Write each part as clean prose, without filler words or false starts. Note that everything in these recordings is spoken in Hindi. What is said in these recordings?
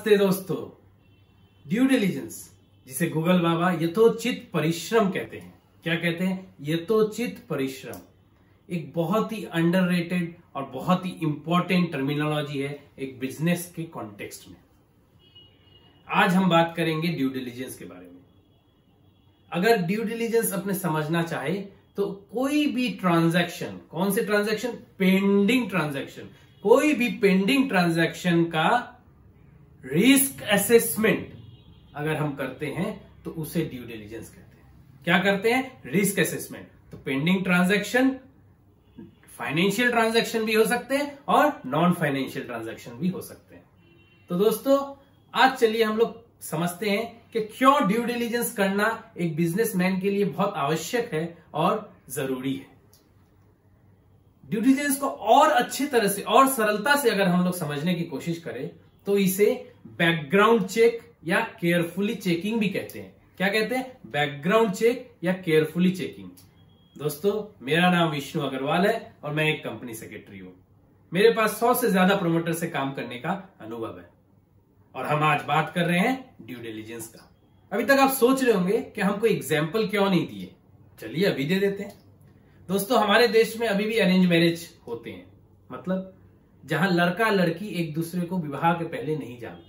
नमस्ते दोस्तों। ड्यू डिलिजेंस, जिसे गूगल बाबा यथोचित परिश्रम कहते हैं। क्या कहते हैं? यथोचित परिश्रम। एक बहुत ही अंडररेटेड और बहुत ही इंपॉर्टेंट टर्मिनोलॉजी है एक बिजनेस के कॉन्टेक्स्ट में। आज हम बात करेंगे ड्यू डिलिजेंस के बारे में। अगर ड्यू डिलिजेंस अपने समझना चाहे तो कोई भी ट्रांजैक्शन, कौन से ट्रांजैक्शन? Pending transaction. कोई भी पेंडिंग ट्रांजैक्शन का रिस्क असेसमेंट अगर हम करते हैं तो उसे ड्यू डिलिजेंस कहते हैं। क्या करते हैं? Risk assessment. तो पेंडिंग ट्रांजैक्शन फाइनेंशियल ट्रांजैक्शन भी हो सकते हैं और नॉन फाइनेंशियल ट्रांजैक्शन भी हो सकते हैं। तो दोस्तों, आज चलिए हम लोग समझते हैं कि क्यों ड्यू डिलिजेंस करना एक बिजनेसमैन के लिए बहुत आवश्यक है और जरूरी है। ड्यू डिलिजेंस को और अच्छी तरह से और सरलता से अगर हम लोग समझने की कोशिश करें तो इसे बैकग्राउंड चेक या केयरफुली चेकिंग भी कहते हैं। क्या कहते हैं? बैकग्राउंड चेक या केयरफुली चेकिंग। दोस्तों, मेरा नाम विष्णु अग्रवाल है और मैं एक कंपनी सेक्रेटरी हूं। मेरे पास 100 से ज्यादा प्रमोटर से काम करने का अनुभव है और हम आज बात कर रहे हैं ड्यू डिलिजेंस का। अभी तक आप सोच रहे होंगे कि हमको एग्जाम्पल क्यों नहीं दिए। चलिए अभी दे देते हैं। दोस्तों, हमारे देश में अभी भी अरेंज मैरिज होते हैं, मतलब जहां लड़का लड़की एक दूसरे को विवाह के पहले नहीं जानते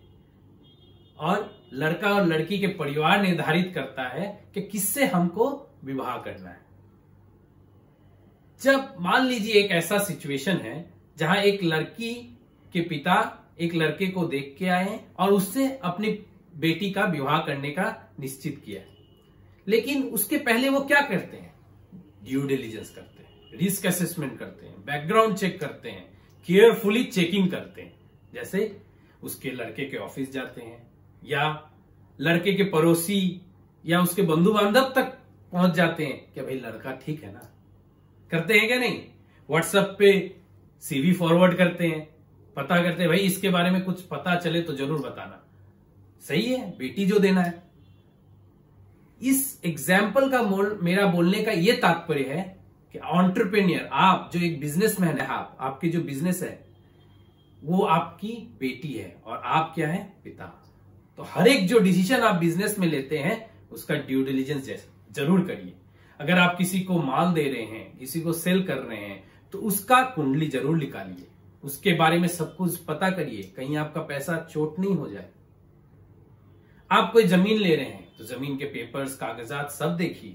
और लड़का और लड़की के परिवार निर्धारित करता है कि किससे हमको विवाह करना है। जब मान लीजिए एक ऐसा सिचुएशन है जहां एक लड़की के पिता एक लड़के को देख के आए हैं और उससे अपनी बेटी का विवाह करने का निश्चित किया है, लेकिन उसके पहले वो क्या करते हैं? ड्यू डिलिजेंस करते हैं, रिस्क असेसमेंट करते हैं, बैकग्राउंड चेक करते हैं, केयरफुली चेकिंग करते हैं। जैसे उसके लड़के के ऑफिस जाते हैं या लड़के के पड़ोसी या उसके बंधु बांधव तक पहुंच जाते हैं कि भाई लड़का ठीक है ना। करते हैं क्या नहीं? व्हाट्सएप पे सीवी फॉरवर्ड करते हैं, पता करते हैं भाई इसके बारे में कुछ पता चले तो जरूर बताना। सही है, बेटी जो देना है। इस एग्जाम्पल का मेरा बोलने का यह तात्पर्य है कि एंटरप्रेन्योर, आप जो एक बिजनेसमैन है, आपके जो बिजनेस है वो आपकी बेटी है और आप क्या है? पिता। तो हर एक जो डिसीजन आप बिजनेस में लेते हैं उसका ड्यू डिलिजेंस जरूर करिए। अगर आप किसी को माल दे रहे हैं, किसी को सेल कर रहे हैं, तो उसका कुंडली जरूर निकालिए, उसके बारे में सब कुछ पता करिए, कहीं आपका पैसा चोट नहीं हो जाए। आप कोई जमीन ले रहे हैं तो जमीन के पेपर्स, कागजात सब देखिए।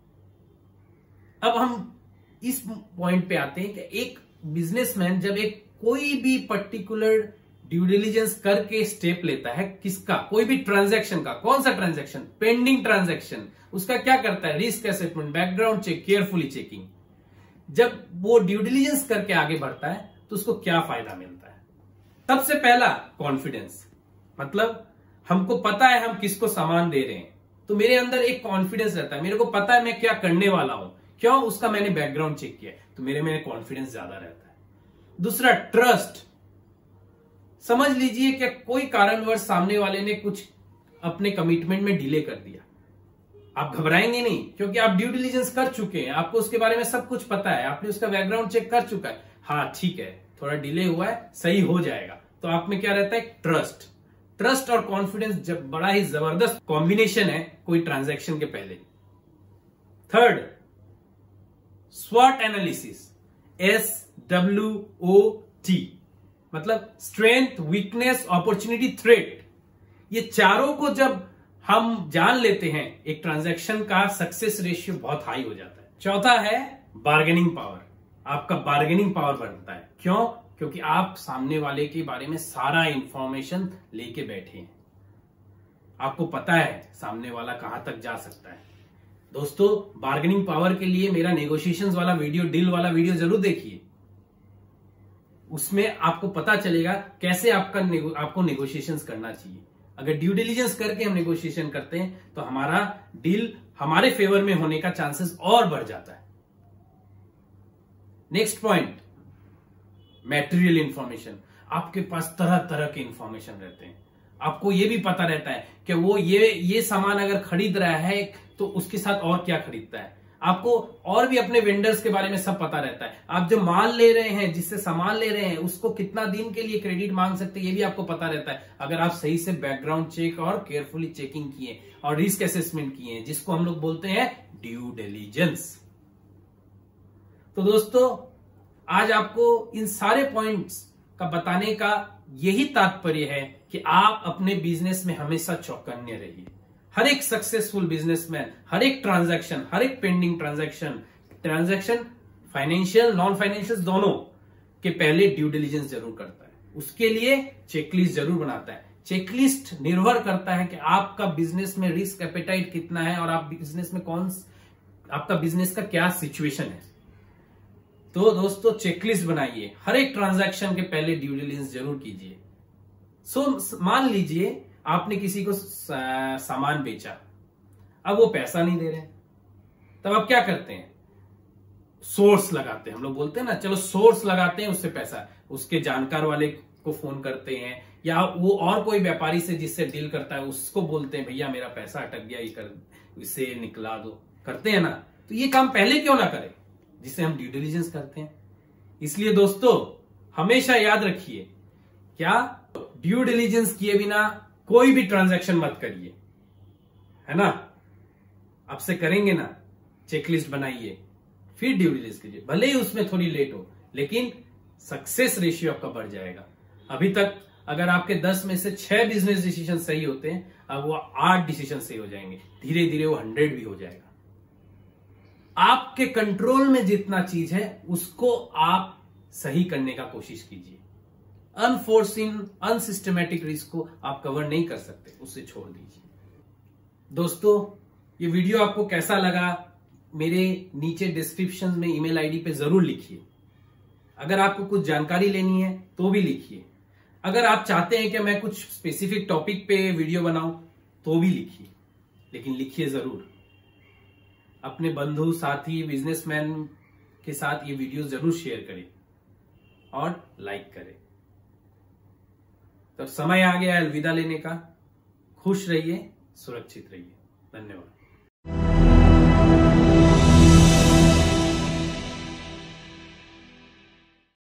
अब हम इस पॉइंट पे आते हैं कि एक बिजनेसमैन जब एक कोई भी पर्टिकुलर ड्यू डिलिजेंस करके स्टेप लेता है, किसका? कोई भी ट्रांजैक्शन का। कौन सा ट्रांजैक्शन? Pending transaction. उसका क्या करता है? Risk assessment, background check, carefully checking. जब वो ड्यू डिलिजेंस करके आगे बढ़ता है तो उसको क्या फायदा मिलता है? सबसे पहला, कॉन्फिडेंस। मतलब हमको पता है हम किसको सामान दे रहे हैं, तो मेरे अंदर एक कॉन्फिडेंस रहता है, मेरे को पता है मैं क्या करने वाला हूं। क्यों? उसका मैंने बैकग्राउंड चेक किया, तो मेरे में कॉन्फिडेंस ज्यादा रहता है। दूसरा, ट्रस्ट। समझ लीजिए कि कोई कारणवश सामने वाले ने कुछ अपने कमिटमेंट में डिले कर दिया, आप घबराएंगे नहीं, क्योंकि आप ड्यू डिलिजेंस कर चुके हैं, आपको उसके बारे में सब कुछ पता है, आपने उसका बैकग्राउंड चेक कर चुका है। हाँ ठीक है, थोड़ा डिले हुआ है, सही हो जाएगा। तो आप में क्या रहता है? ट्रस्ट। ट्रस्ट और कॉन्फिडेंस जब बड़ा ही जबरदस्त कॉम्बिनेशन है कोई ट्रांजैक्शन के पहले। थर्ड, स्वॉट एनालिसिस। SWOT, मतलब स्ट्रेंथ, वीकनेस, अपॉर्चुनिटी, थ्रेट। ये चारों को जब हम जान लेते हैं, एक ट्रांजैक्शन का सक्सेस रेशियो बहुत हाई हो जाता है। चौथा है बार्गेनिंग पावर। आपका बार्गेनिंग पावर बढ़ता है। क्यों? क्योंकि आप सामने वाले के बारे में सारा इंफॉर्मेशन लेके बैठे हैं, आपको पता है सामने वाला कहां तक जा सकता है। दोस्तों, बार्गेनिंग पावर के लिए मेरा नेगोशिएशंस वाला वीडियो, डील वाला वीडियो जरूर देखिए। उसमें आपको पता चलेगा कैसे आपको नेगोशिएशंस करना चाहिए। अगर ड्यू डिलिजेंस करके हम नेगोशिएशन करते हैं तो हमारा डील हमारे फेवर में होने का चांसेस और बढ़ जाता है। Next point, material information. आपके पास तरह तरह के इंफॉर्मेशन रहते हैं, आपको यह भी पता रहता है कि वो ये सामान अगर खरीद रहा है तो उसके साथ और क्या खरीदता है। आपको और भी अपने वेंडर्स के बारे में सब पता रहता है। आप जो माल ले रहे हैं, जिससे सामान ले रहे हैं, उसको कितना दिन के लिए क्रेडिट मांग सकते हैं ये भी आपको पता रहता है, अगर आप सही से बैकग्राउंड चेक और केयरफुली चेकिंग किए और रिस्क असेसमेंट किए, जिसको हम लोग बोलते हैं ड्यू डिलिजेंस। तो दोस्तों, आज आपको इन सारे पॉइंट्स का बताने का यही तात्पर्य है कि आप अपने बिजनेस में हमेशा चौकन्ने रहिए। हर एक सक्सेसफुल बिजनेसमैन, हर एक ट्रांजैक्शन, हर एक pending transaction financial non financial दोनों के पहले ड्यू डिलिजेंस जरूर करता है। उसके लिए चेकलिस्ट जरूर बनाता है। चेकलिस्ट निर्भर करता है कि आपका बिजनेस में रिस्क एपेटाइट कितना है और आप बिजनेस में आपका बिजनेस का क्या सिचुएशन है। तो दोस्तों, चेकलिस्ट बनाइए, हर एक ट्रांजैक्शन के पहले ड्यू डिलिजेंस जरूर कीजिए। मान लीजिए आपने किसी को सामान बेचा, अब वो पैसा नहीं दे रहे, तब आप क्या करते हैं? सोर्स लगाते हैं। हम लोग बोलते हैं ना, चलो सोर्स लगाते हैं, उससे पैसा, उसके जानकार वाले को फोन करते हैं, या वो और कोई व्यापारी से जिससे डील करता है उसको बोलते हैं, भैया मेरा पैसा अटक गया, ये कर, इसे निकला दो, करते हैं ना। तो ये काम पहले क्यों ना करें, जिसे हम ड्यू डिलिजेंस करते हैं। इसलिए दोस्तों, हमेशा याद रखिए, क्या ड्यू डिलिजेंस किए बिना कोई भी ट्रांजैक्शन मत करिए, है ना। आपसे करेंगे ना, चेकलिस्ट बनाइए, फिर ड्यू डिलिजेंस कीजिए, भले ही उसमें थोड़ी लेट हो, लेकिन सक्सेस रेशियो आपका बढ़ जाएगा। अभी तक अगर आपके 10 में से 6 बिजनेस डिसीजन सही होते हैं, अब वो 8 डिसीजन सही हो जाएंगे, धीरे धीरे वो 100 भी हो जाएगा। आपके कंट्रोल में जितना चीज है उसको आप सही करने का कोशिश कीजिए। अनफोर्सिन अनसिस्टमेटिक रिस्क को आप कवर नहीं कर सकते, उसे छोड़ दीजिए। दोस्तों, ये वीडियो आपको कैसा लगा मेरे नीचे डिस्क्रिप्शन में ईमेल आईडी पे जरूर लिखिए। अगर आपको कुछ जानकारी लेनी है तो भी लिखिए। अगर आप चाहते हैं कि मैं कुछ स्पेसिफिक टॉपिक पे वीडियो बनाऊं तो भी लिखिए, लेकिन लिखिए जरूर। अपने बंधु, साथी, बिजनेसमैन के साथ ये वीडियो जरूर शेयर करें और लाइक करें। तो समय आ गया अलविदा लेने का। खुश रहिए, सुरक्षित रहिए। धन्यवाद।